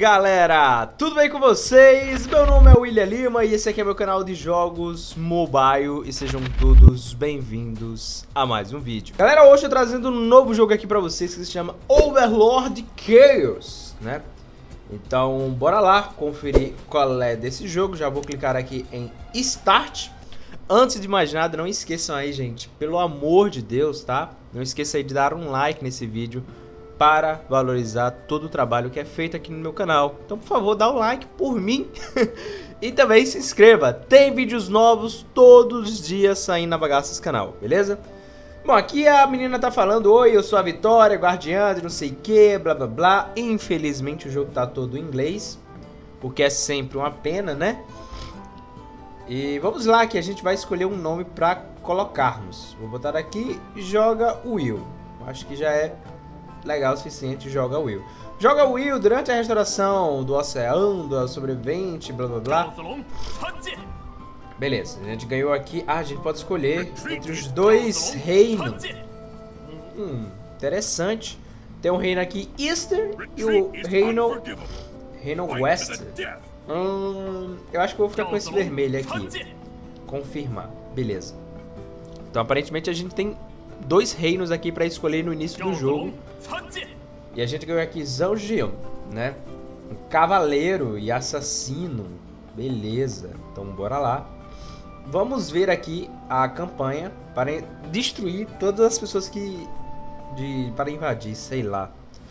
galera, tudo bem com vocês? Meu nome é William Lima e esse aqui é meu canal de jogos mobile e sejam todos bem-vindos a mais um vídeo. Galera, hoje eu tô trazendo um novo jogo aqui pra vocês que se chama Overlord Chaos, né? Então, bora lá conferir qual é desse jogo. Já vou clicar aqui em Start. Antes de mais nada, não esqueçam aí, gente, pelo amor de Deus, tá? Não esqueça aí de dar um like nesse vídeo para valorizar todo o trabalho que é feito aqui no meu canal. Então, por favor, dá um like por mim. E também se inscreva. Tem vídeos novos todos os dias saindo na bagaça desse canal, beleza? Bom, aqui a menina tá falando: oi, eu sou a Vitória, guardiã de não sei o que, blá blá blá. Infelizmente o jogo tá todo em inglês, porque é sempre uma pena, né? E vamos lá que a gente vai escolher um nome pra colocarmos. Vou botar aqui, joga Will. Acho que já é legal o suficiente, joga Will. Joga Will durante a restauração do oceano, do sobrevivente, blá blá blá. Beleza, a gente ganhou aqui. Ah, a gente pode escolher entre os dois reinos. Interessante. Tem um reino aqui, Easter, e o reino West. Eu acho que eu vou ficar com esse vermelho aqui. Confirmar, beleza. Então aparentemente a gente tem dois reinos aqui pra escolher no início do jogo. E a gente ganhou aqui Zhao Jian, né? Um cavaleiro e assassino. Beleza, então bora lá. Vamos ver aqui a campanha para destruir todas as pessoas que... para invadir, sei lá.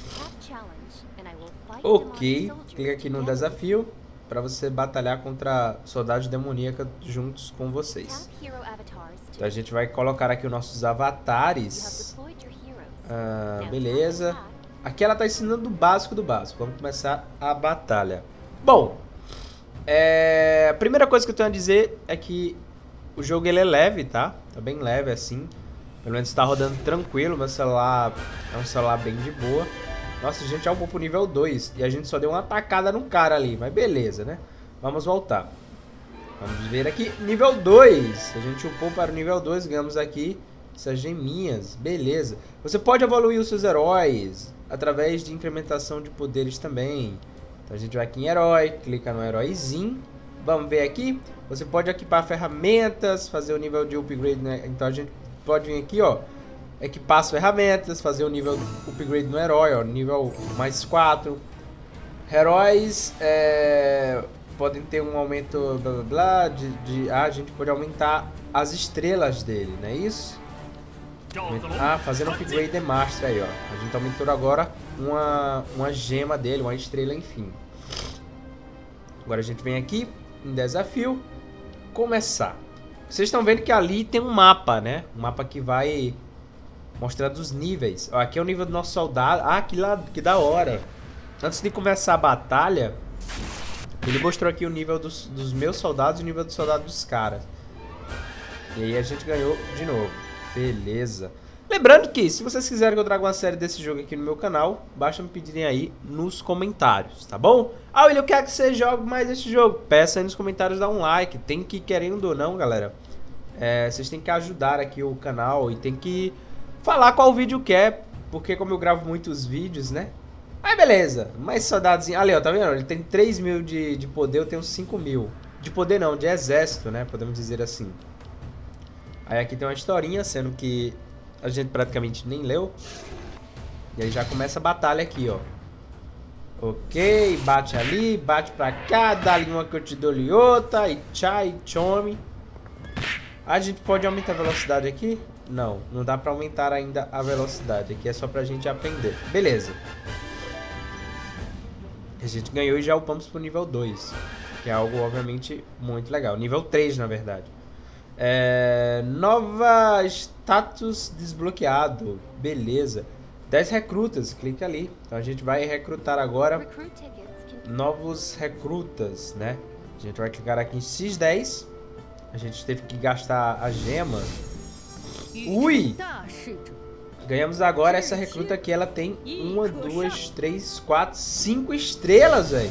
Ok, clica aqui no desafio para você batalhar contra soldados demoníacos juntos com vocês. Então a gente vai colocar aqui os nossos avatares. Beleza. Aqui ela está ensinando o básico do básico. Vamos começar a batalha. Bom, a primeira coisa que eu tenho a dizer é que o jogo ele é leve, tá? Tá bem leve assim. Pelo menos está rodando tranquilo. Meu celular é um celular bem de boa. Nossa, a gente já upou pro nível 2 e a gente só deu uma atacada no cara ali, mas beleza, né? Vamos voltar. Vamos ver aqui, nível 2. A gente upou para o nível 2, ganhamos aqui essas geminhas, beleza. Você pode evoluir os seus heróis através de incrementação de poderes também. Então a gente vai aqui em herói, clica no heróizinho. Vamos ver aqui, você pode equipar ferramentas, fazer o nível de upgrade, né? Então a gente pode vir aqui, ó. Equipar as ferramentas, fazer o nível upgrade no herói, ó, nível mais 4. Heróis podem ter um aumento blá blá blá, a gente pode aumentar as estrelas dele, não é isso? Fazendo upgrade de master aí, ó. A gente aumentou agora uma gema dele, uma estrela, enfim. Agora a gente vem aqui em desafio, começar. Vocês estão vendo que ali tem um mapa, né? Um mapa que vai mostrar dos níveis. Ó, aqui é o nível do nosso soldado. Que da hora. Antes de começar a batalha, ele mostrou aqui o nível dos meus soldados e o nível do soldado dos caras. E aí a gente ganhou de novo. Beleza. Lembrando que, se vocês quiserem que eu traga uma série desse jogo aqui no meu canal, basta me pedirem aí nos comentários, tá bom? William, eu quero que você jogue mais esse jogo. Peça aí nos comentários, dá um like. Tem que, querendo ou não, galera, vocês têm que ajudar aqui o canal e tem que falar qual vídeo quer, porque como eu gravo muitos vídeos, né? Aí beleza, mais soldados. Ali, ó, tá vendo? Ele tem 3 mil de poder, eu tenho 5 mil. De poder não, de exército, né? Podemos dizer assim. Aí aqui tem uma historinha, sendo que a gente praticamente nem leu. E aí já começa a batalha aqui, ó. Ok, bate ali, bate pra cá, dá ali uma que eu te dou-lhe outra, e tchai, chome. A gente pode aumentar a velocidade aqui? Não, não dá pra aumentar ainda a velocidade. Aqui é só pra gente aprender. Beleza. A gente ganhou e já upamos pro nível 2. Que é algo, obviamente, muito legal. Nível 3, na verdade. Nova status desbloqueado. Beleza. 10 recrutas, clica ali. Então a gente vai recrutar agora novos recrutas, né? A gente vai clicar aqui em X10. A gente teve que gastar a gema. Ui! Ganhamos agora essa recruta aqui. Ela tem 1, 2, 3, 4, 5 estrelas, velho.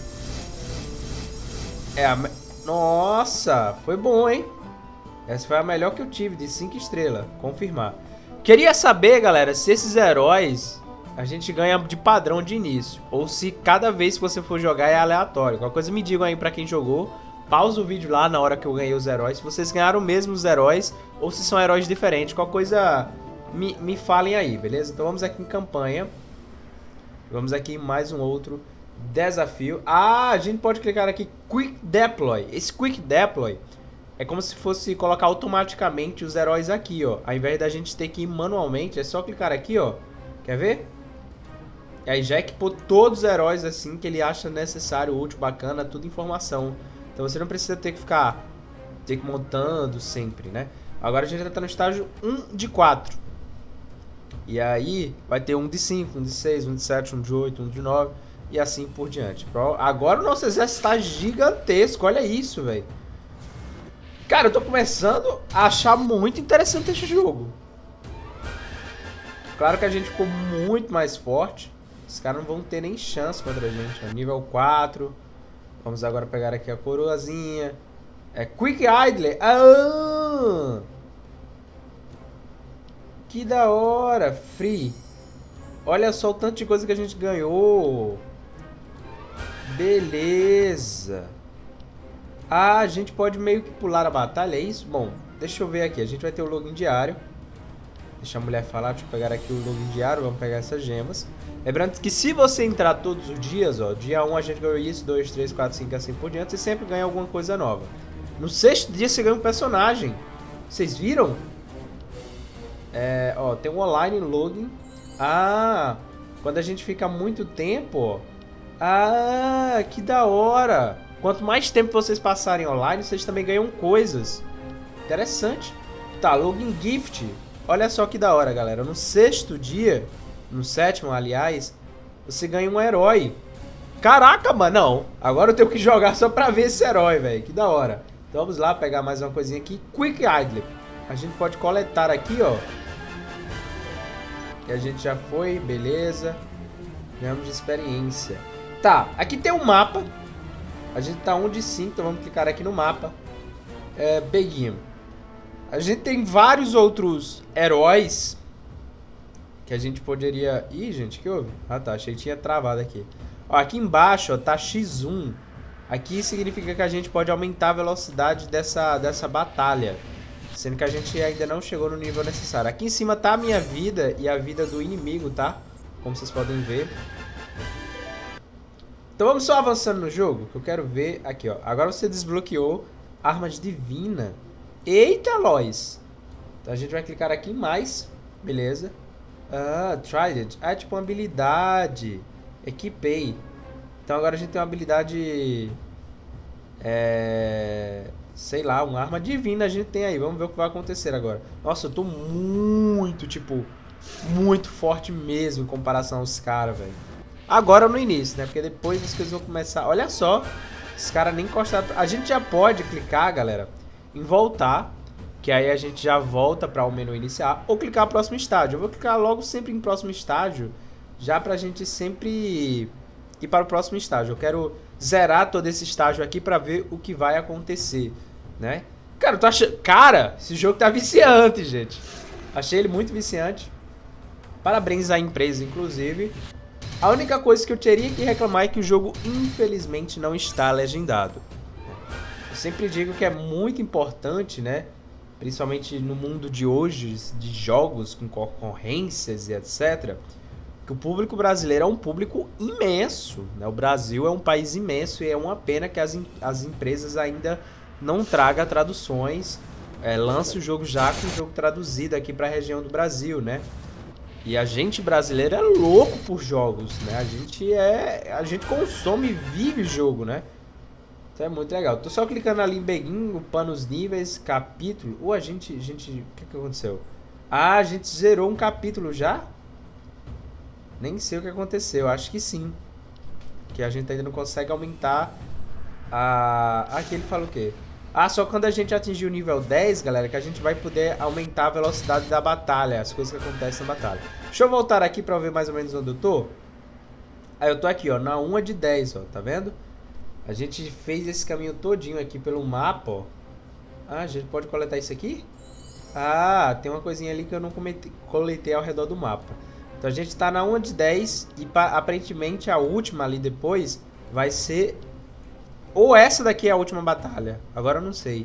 Nossa, foi bom, hein? Essa foi a melhor que eu tive, de 5 estrelas. Confirmar. Queria saber, galera, se esses heróis a gente ganha de padrão de início. Ou se cada vez que você for jogar é aleatório. Qualquer coisa me digam aí pra quem jogou. Pausa o vídeo lá na hora que eu ganhei os heróis. Se vocês ganharam mesmo os heróis ou se são heróis diferentes. Qualquer coisa me falem aí, beleza? Então vamos aqui em campanha. Vamos aqui em mais um outro desafio. Ah, a gente pode clicar aqui Quick Deploy. Esse Quick Deploy é como se fosse colocar automaticamente os heróis aqui, ó. Ao invés da gente ter que ir manualmente, é só clicar aqui, ó. Quer ver? E aí já equipou todos os heróis assim que ele acha necessário, útil, bacana, tudo informação. Então você não precisa ter que montando sempre, né? Agora a gente já tá no estágio 1 de 4. E aí vai ter um de 5, um de 6, um de 7, um de 8, um de 9 e assim por diante. Agora o nosso exército está gigantesco, olha isso, velho. Cara, eu tô começando a achar muito interessante esse jogo. Claro que a gente ficou muito mais forte. Os caras não vão ter nem chance contra a gente. É nível 4. Vamos agora pegar aqui a coroazinha. É Quick Idler. Ah! Que da hora. Free. Olha só o tanto de coisa que a gente ganhou. Beleza. Ah, a gente pode meio que pular a batalha, é isso? Bom, deixa eu ver aqui. A gente vai ter o login diário. Deixa a mulher falar, deixa eu pegar aqui o login diário, vamos pegar essas gemas. Lembrando que se você entrar todos os dias, ó, dia 1 a gente ganhou isso, 2, 3, 4, 5, assim por diante, você sempre ganha alguma coisa nova. No 6º dia você ganha um personagem. Vocês viram? Ó, tem um online login. Ah, quando a gente fica muito tempo, ó. Ah, que da hora. Quanto mais tempo vocês passarem online, vocês também ganham coisas. Interessante. Tá, login gift. Olha só que da hora, galera. No 6º dia, no 7º, aliás, você ganha um herói. Caraca, mano, não. Agora eu tenho que jogar só pra ver esse herói, velho. Que da hora. Então vamos lá pegar mais uma coisinha aqui. Quick Idler. A gente pode coletar aqui, ó. E a gente já foi, beleza. Ganhamos de experiência. Tá, aqui tem um mapa. A gente tá 1 de 5, então vamos clicar aqui no mapa. Begin. A gente tem vários outros heróis que a gente poderia... Ih, gente, que houve? Ah, tá, achei que tinha travado aqui. Ó, aqui embaixo, ó, tá X1. Aqui significa que a gente pode aumentar a velocidade dessa batalha. Sendo que a gente ainda não chegou no nível necessário. Aqui em cima tá a minha vida e a vida do inimigo, tá? Como vocês podem ver. Então vamos só avançando no jogo, que eu quero ver... Aqui, ó. Agora você desbloqueou armas divina. Eita, Lois! Então a gente vai clicar aqui em mais. Beleza. Ah, Trident. Ah, é tipo uma habilidade. Equipei. Então agora a gente tem uma habilidade... sei lá, uma arma divina a gente tem aí. Vamos ver o que vai acontecer agora. Nossa, eu tô muito, tipo... muito forte mesmo em comparação aos caras, velho. Agora no início, né? Porque depois as coisas vão começar... Olha só. Os caras nem encostaram... A gente já pode clicar, galera... em voltar, que aí a gente já volta para o menu iniciar, ou clicar no próximo estágio. Eu vou clicar logo sempre em próximo estágio, já pra gente sempre ir para o próximo estágio. Eu quero zerar todo esse estágio aqui para ver o que vai acontecer, né? Cara, eu tô achando... Cara, esse jogo tá viciante, gente. Achei ele muito viciante. Parabéns à empresa, inclusive. A única coisa que eu teria que reclamar é que o jogo, infelizmente, não está legendado. Eu sempre digo que é muito importante, né? Principalmente no mundo de hoje, de jogos com concorrências e etc. Que o público brasileiro é um público imenso, né? O Brasil é um país imenso e é uma pena que as empresas ainda não tragam traduções. Lance o jogo já com o jogo traduzido aqui para a região do Brasil, né? E a gente brasileiro é louco por jogos, né? A gente consome e vive jogo, né? Então é muito legal. Tô só clicando ali em Begin, upando os níveis, capítulo. Ou a gente... O que aconteceu? Ah, a gente zerou um capítulo já? Nem sei o que aconteceu. Acho que sim. Que a gente ainda não consegue aumentar a... Aqui ele fala o quê? Ah, só quando a gente atingir o nível 10, galera, que a gente vai poder aumentar a velocidade da batalha. As coisas que acontecem na batalha. Deixa eu voltar aqui pra ver mais ou menos onde eu tô. Aí eu tô aqui, ó, na 1 de 10, ó. Tá vendo? A gente fez esse caminho todinho aqui pelo mapa, ó. Ah, a gente pode coletar isso aqui? Ah, tem uma coisinha ali que eu não coletei ao redor do mapa. Então a gente tá na 1 de 10 e aparentemente a última ali depois vai ser... Ou essa daqui é a última batalha. Agora eu não sei.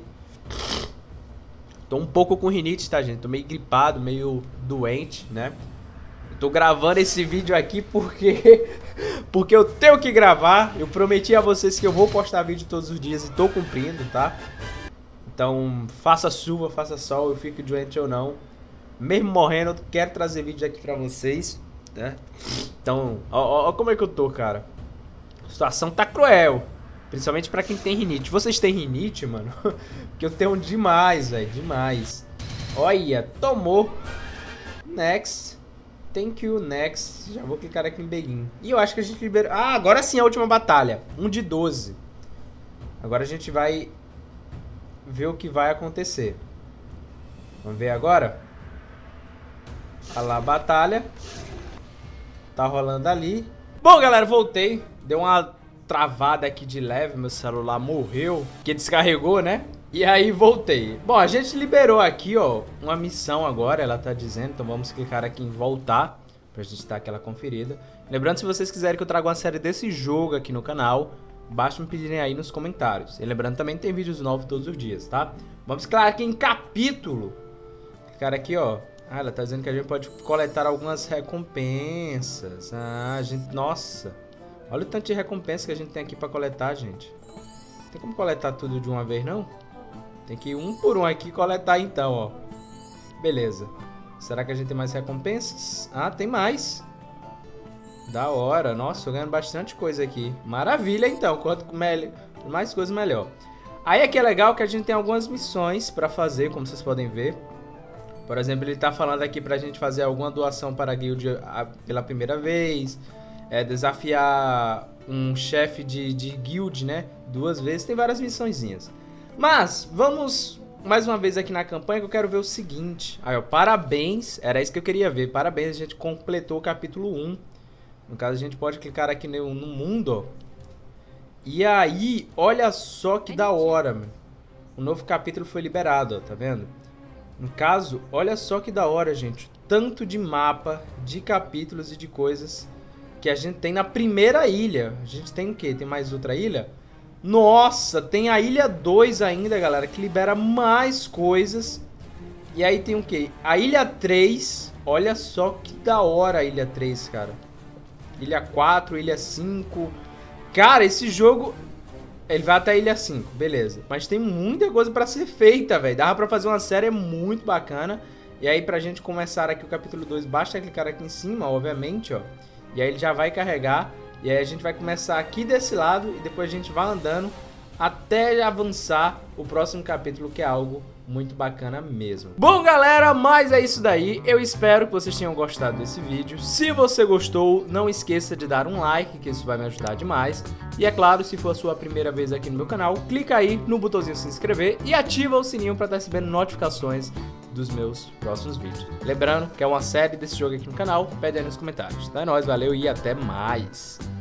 Tô um pouco com rinite, tá, gente? Tô meio gripado, meio doente, né? Eu tô gravando esse vídeo aqui porque... porque eu tenho que gravar. Eu prometi a vocês que eu vou postar vídeo todos os dias e tô cumprindo, tá? Então, faça chuva, faça sol, eu fico doente ou não. Mesmo morrendo, eu quero trazer vídeo aqui pra vocês, né? Então, ó como é que eu tô, cara. A situação tá cruel. Principalmente pra quem tem rinite. Vocês têm rinite, mano? Porque eu tenho demais, velho. Demais. Olha, tomou. Next. Thank you, next. Já vou clicar aqui em begin. E eu acho que a gente liberou... Ah, agora sim a última batalha. 1 de 12. Agora a gente vai ver o que vai acontecer. Vamos ver agora? Olha lá a batalha. Tá rolando ali. Bom, galera, voltei. Deu uma travada aqui de leve. Meu celular morreu. Porque descarregou, né? E aí voltei. Bom, a gente liberou aqui, ó, uma missão agora. Ela tá dizendo. Então vamos clicar aqui em voltar. Pra gente dar aquela conferida. Lembrando, se vocês quiserem que eu traga uma série desse jogo aqui no canal, basta me pedirem aí nos comentários. E lembrando também que tem vídeos novos todos os dias, tá? Vamos clicar aqui em capítulo. Clicar aqui, ó. Ah, ela tá dizendo que a gente pode coletar algumas recompensas. Ah, gente... Nossa. Olha o tanto de recompensa que a gente tem aqui pra coletar, gente. Não tem como coletar tudo de uma vez, não? Tem que ir um por um aqui coletar, então, ó. Beleza. Será que a gente tem mais recompensas? Ah, tem mais. Da hora. Nossa, tô ganhando bastante coisa aqui. Maravilha, então. Quanto mais coisa, melhor. Aí aqui é legal que a gente tem algumas missões pra fazer, como vocês podem ver. Por exemplo, ele tá falando aqui pra gente fazer alguma doação para a guild pela primeira vez. Desafiar um chefe de guild, né? 2 vezes. Tem várias missõezinhas. Mas, vamos mais uma vez aqui na campanha que eu quero ver o seguinte. Aí, ó, parabéns. Era isso que eu queria ver. Parabéns, a gente completou o capítulo 1. No caso, a gente pode clicar aqui no mundo, ó. E aí, olha só que da hora, mano. O novo capítulo foi liberado, ó. Tá vendo? No caso, olha só que da hora, gente. Tanto de mapa, de capítulos e de coisas que a gente tem na primeira ilha. A gente tem o quê? Tem mais outra ilha? Nossa, tem a ilha 2 ainda, galera, que libera mais coisas. E aí tem o quê? A ilha 3. Olha só que da hora a ilha 3, cara. Ilha 4, ilha 5. Cara, esse jogo... Ele vai até a ilha 5, beleza. Mas tem muita coisa pra ser feita, velho. Dava pra fazer uma série muito bacana. E aí, pra gente começar aqui o capítulo 2, basta clicar aqui em cima, obviamente, ó. E aí ele já vai carregar. E aí a gente vai começar aqui desse lado e depois a gente vai andando até avançar o próximo capítulo, que é algo muito bacana mesmo. Bom, galera, mas é isso daí. Eu espero que vocês tenham gostado desse vídeo. Se você gostou, não esqueça de dar um like, que isso vai me ajudar demais. E é claro, se for a sua primeira vez aqui no meu canal, clica aí no botãozinho se inscrever e ativa o sininho para estar recebendo notificações dos meus próximos vídeos. Lembrando que é uma série desse jogo aqui no canal, pede aí nos comentários. Então é nóis, valeu e até mais!